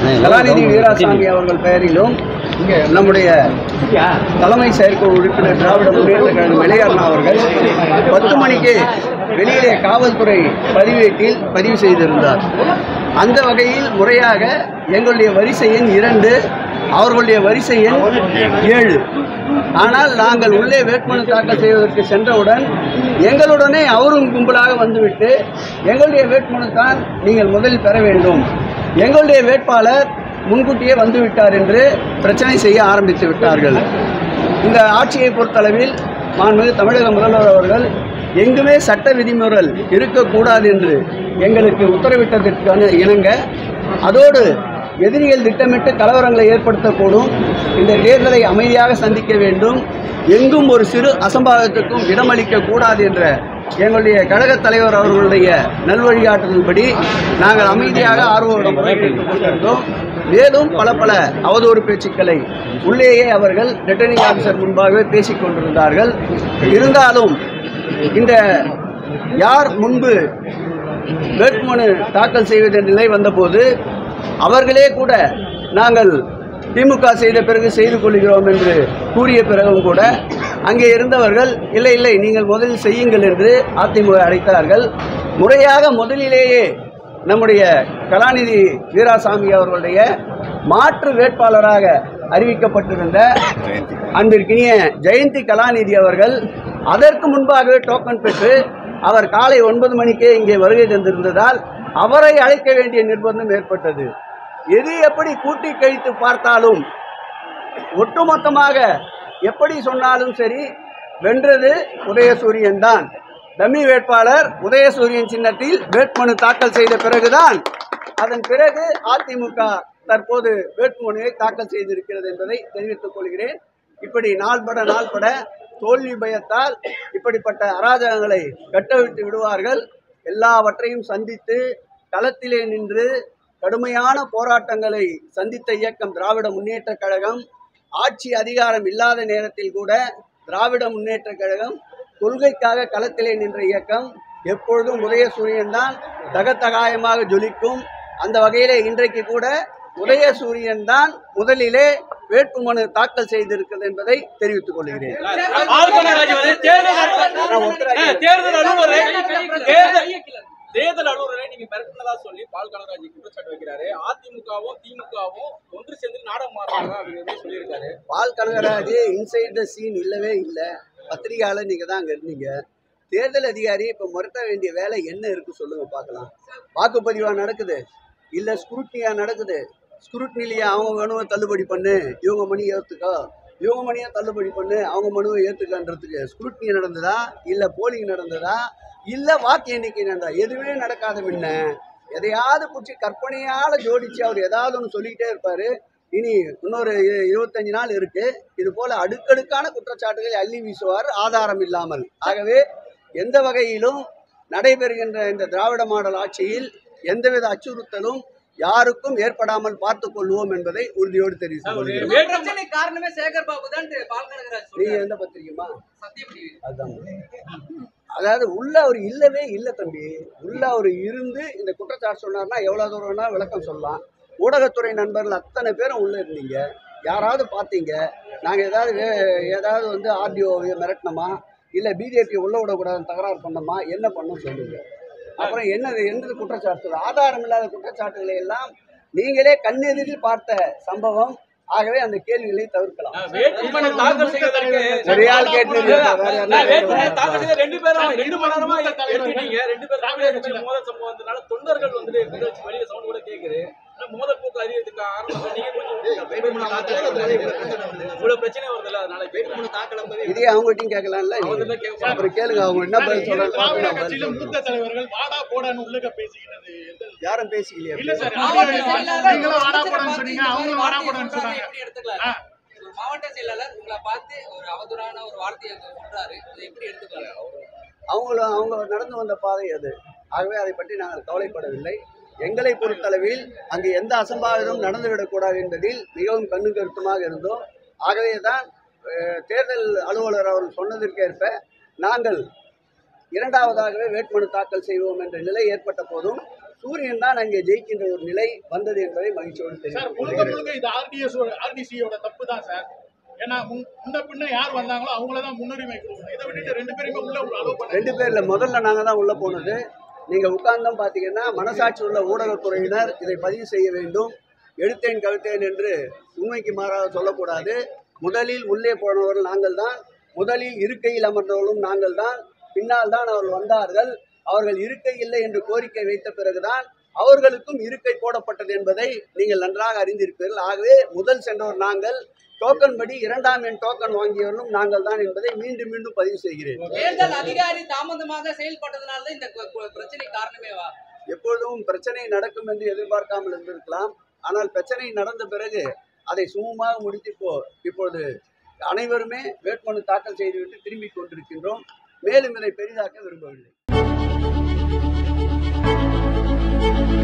கலாநிதி வீராசாமி அவர்கள் பெயரிலும் நம்முடைய தலைமை செயற்குழு உறுப்பினர் திராவிட முன்னேற்ற கழகம் வெளியேறின அவர்கள் 10 மணிக்கு வெளியிலே காவல்துறை பதிவேட்டில் பதிவு செய்திருந்தார். அந்த வகையில் முறையாக எங்களுடைய வரிசை எண் 2, அவர்களுடைய வரிசை எண் 7. ஆனால் நாங்கள் உள்ளே வேட்புமனு தாக்கல் செய்வதற்கு சென்றவுடன் எங்களுடனே அவரும் கும்பலாக வந்துவிட்டு எங்களுடைய வேட்புமனு தான் நீங்கள் முதலில் பெற வேண்டும், எங்களுடைய வேட்பாளர் முன்கூட்டியே வந்துவிட்டார் என்று பிரச்சனை செய்ய ஆரம்பித்து விட்டார்கள். இந்த ஆட்சியை பொறுத்தளவில் மாண்புமிகு தமிழக முதல்வர் அவர்கள் எங்குமே சட்ட விதிமுறை இருக்கக்கூடாது என்று எங்களுக்கு உத்தரவிட்டதற்கான இணங்க, அதோடு எதிரிகள் திட்டமிட்டு கலவரங்களை ஏற்படுத்தக்கூடும், இந்த தேர்தலை அமைதியாக சந்திக்க வேண்டும், எங்கும் ஒரு சிறு அசம்பாவிதத்துக்கும் இடமளிக்க கூடாது என்ற எங்களுடைய கழகத் தலைவர் அவர்களுடைய நல்வழிகாட்டுதல்படி நாங்கள் அமைதியாக ஆர்வமுடன் கொண்டிருந்தோம். மேலும் பல அவதூறு பேச்சுக்களை உள்ளேயே அவர்கள் ரிட்டர்னிங் ஆஃபீஸர் முன்பாகவே பேசிக் கொண்டிருந்தார்கள். இருந்தாலும் இந்த யார் முன்பு வேட்புமனு தாக்கல் செய்வது என்ற நிலை வந்தபோது அவர்களே கூட நாங்கள் திமுக செய்த பிறகு செய்து கொள்கிறோம் என்று கூறிய பிறகும் கூட அங்கே இருந்தவர்கள் இல்லை நீங்கள் முதலில் செய்யுங்கள் என்று அதிமுக அழைத்தார்கள். முறையாக முதலிலேயே நம்முடைய கலாநிதி வீராசாமி அவர்களுடைய மாற்று வேட்பாளராக அறிவிக்கப்பட்டிருந்த அன்பிற்கினிய ஜெயந்தி கலாநிதி அவர்கள் அதற்கு முன்பாகவே டோக்கன் பெற்று அவர் காலை 9 மணிக்கே இங்கே வருகை தந்திருந்ததால் அவரை அழைக்க வேண்டிய நிர்பந்தம் ஏற்பட்டது. எது எப்படி கூட்டி கழித்து பார்த்தாலும் ஒட்டுமொத்தமாக எப்படி சொன்னாலும் சரி, வென்றது உதயசூரியன் தான். டம்மி வேட்பாளர் உதயசூரியன் சின்னத்தில் வேட்புமனு தாக்கல் செய்த பிறகுதான் அதன் பிறகு அதிமுக தற்போது வேட்புமனுவை தாக்கல் செய்திருக்கிறது என்பதை தெரிவித்துக் கொள்கிறேன். இப்படி நாள்பட தோல்வி பயத்தால் இப்படிப்பட்ட அராஜகங்களை கட்டவிழ்த்து விடுவார்கள். எல்லாவற்றையும் சந்தித்து களத்திலே நின்று கடுமையான போராட்டங்களை சந்தித்த இயக்கம் திராவிட முன்னேற்ற கழகம். ஆட்சி அதிகாரம் இல்லாத நேரத்தில் கூட திராவிட முன்னேற்ற கழகம் கொள்கைக்காக களத்திலே நின்ற இயக்கம். எப்பொழுதும் உதயசூரியன் தான் தகத்தகாயமாக ஜொலிக்கும். அந்த வகையிலே இன்றைக்கு கூட உதயசூரியன் தான் முதலிலே வேட்புமனு தாக்கல் செய்திருக்கிறது என்பதை தெரிவித்துக் கொள்கிறேன். தேர்தல் அலுவலரை நீங்க மிரட்டினதா சொல்லி பால் கனகராஜ் குற்றச்சாட்டு வைக்கிறாரு. அதிமுகவும் திமுகவும் ஒன்று சேர்ந்து நாடகம் மாறாங்க அப்படின்னு சொல்லியிருக்காரு. Paul Kanagaraj inside the scene இல்லவே இல்லை. பத்திரிகையாளர் நீங்க தான் அங்க இருந்தீங்க. தேர்தல் அதிகாரி இப்ப முரட்ட வேண்டிய வேலை என்ன இருக்கு சொல்லுங்க பார்க்கலாம். வாக்குப்பதிவா நடக்குது இல்ல ஸ்குரூட்னியா நடக்குது? ஸ்குரூட்னிலேயே அவங்க மனுவை தள்ளுபடி பண்ணு, இவங்க மணி ஏத்துக்கோ, இவங்க மணியை தள்ளுபடி பண்ணு, அவங்க மனுவை ஏத்துக்கன்றதுக்கு ஸ்குரூட்னி நடந்ததா இல்ல போலிங் நடந்ததா இல்ல வாக்கு எண்ணிக்கை நடந்தா? எதுவுமே நடக்காத முன்ன எதையாவது பிடிச்சி கற்பனையால ஜோடிச்சு அவர் ஏதாவது ஒன்று சொல்லிக்கிட்டே இருப்பாரு. இனி இன்னொரு 25 நாள் இருக்கு. இது போல அடுக்கடுக்கான குற்றச்சாட்டுகளை அள்ளி வீசுவார் ஆதாரம் இல்லாமல். ஆகவே எந்த வகையிலும் நடைபெறுகின்ற இந்த திராவிட மாடல் ஆட்சியில் எந்தவித அச்சுறுத்தலும் யாருக்கும் ஏற்படாமல் பார்த்துக் கொள்வோம் என்பதை உறுதியோடு தெரிவித்துக் கொள்கிறேன். நீங்க எந்த பத்திரிகைமா? அதுதான். அதாவது உள்ள அவர் இல்லவே இல்லை தம்பி. உள்ள அவர் இருந்து இந்த குற்றச்சாட்டு சொன்னார்னா எவ்வளவு தூரம்னா விளக்கம் சொல்லலாம். ஊடகத்துறை நண்பர்கள் அத்தனை பேரும் உள்ள இருந்தீங்க. யாராவது பார்த்தீங்க? நாங்கள் ஏதாவது வந்து ஆர்டிஓவை மிரட்டினோமா இல்லை பிஜேபி உள்ள விடக்கூடாதுன்னு தகராறு பண்ணோமா? என்ன பண்ணோம் சொல்லுங்க. அப்புறம் என்னது குற்றச்சாட்டு? ஆதாரம் இல்லாத குற்றச்சாட்டுகளை எல்லாம் நீங்களே கண்ணெதிரில் பார்த்த சம்பவம். ஆகவே அந்த கேள்விகளை தவிர்க்கலாம். தொண்டர்கள் வந்து வெளியே சவுண்ட் கூட கேக்குது. மோதல் போக்கு அறியறதுக்கு பிரச்சனை வருது. அதனால இதே அவங்ககிட்டயும் கேட்கலாம்ல. அப்புறம் கேளுங்க, அவங்க என்ன பதில் சொல்றாங்க. மூத்த தலைவர்கள் வாடா போடான்னு உள்ளக பேசிக்கிட்டது யாரும் பேசிக்கலையா? மாவட்ட செயலாளர் உங்களை பார்த்து ஒரு அவதூறான ஒரு வார்த்தையை சொல்றாரு, எப்படி எடுத்துக்கலாம்? அவங்க நடந்து வந்த பாதை அது. ஆகவே அதை பற்றி நாங்கள் கவலைப்படவில்லை. எங்களை பொறுத்தளவில் அங்கு எந்த அசம்பாவிதமும் நடந்துவிடக்கூடாது என்பதில் மிகவும் கண்ணு கருத்துமாக இருந்தோம். ஆகவே தான் தேர்தல் அலுவலர் அவர்கள் சொன்னதற்கேற்ப நாங்கள் இரண்டாவதாகவே வேட்புமனு தாக்கல் செய்வோம் என்ற நிலை ஏற்பட்ட போதும் சூரியன் தான் அங்கே ஜெயிக்கின்ற ஒரு நிலை வந்தது என்பதை மகிழ்ச்சியோடு சார் முழுக்க தெரிவித்துக் முழுக்க இது ஆர்டிசியோட தப்பு தான் சார். ஏன்னா முன்ன பின்ன யார் வந்தாங்களோ அவங்களதான் முன்னுரிமை கொடுக்கணும். இதை விட்டுட்டு ரெண்டு பேருமே உள்ள அலோவ் பண்ண ரெண்டு பேர்ல முதல்ல நாங்க தான் உள்ள போனது. நீங்க உட்கார்ந்தோம் பாத்தீங்கன்னா மனசாட்சி உள்ள ஊடகத்துறையினர் இதை பதிவு செய்ய வேண்டும். எடுத்தேன் கவித்தேன் என்று உண்மைக்கு மாறாக சொல்லக்கூடாது. முதலில் உள்ளே போனவர்கள் நாங்கள் தான், முதலில் இருக்கையில் அமர்ந்தவர்களும் நாங்கள் தான், பின்னால் தான் அவர்கள் வந்தார்கள். அவர்கள் இருக்கை இல்லை என்று கோரிக்கை வைத்த பிறகுதான் அவர்களுக்கும் இருக்கை போடப்பட்டது என்பதை நீங்கள் நன்றாக அறிந்திருப்பீர்கள். ஆகவே முதல் சென்றவர் நாங்கள், டோக்கன் படி இரண்டாம் எண் டோக்கன் வாங்கியவர்களும் நாங்கள் தான் என்பதை மீண்டும் மீண்டும் பதிவு செய்கிறேன். தேர்தல் அதிகாரி தாமதமாக செயல்பட்டதனால தான் இந்த பிரச்சனை காரணமேவா? எப்பொழுதும் பிரச்சனை நடக்கும் என்று எதிர்பார்க்காமல் இருந்திருக்கலாம். ஆனால் பிரச்சனை நடந்த பிறகு அதை சுமூகமாக முடித்து இப்பொழுது அனைவருமே வேட்புமனு தாக்கல் செய்துவிட்டு திரும்பிக் கொண்டிருக்கின்றோம். மேலும் இதை பெரிதாக்க விரும்பவில்லை.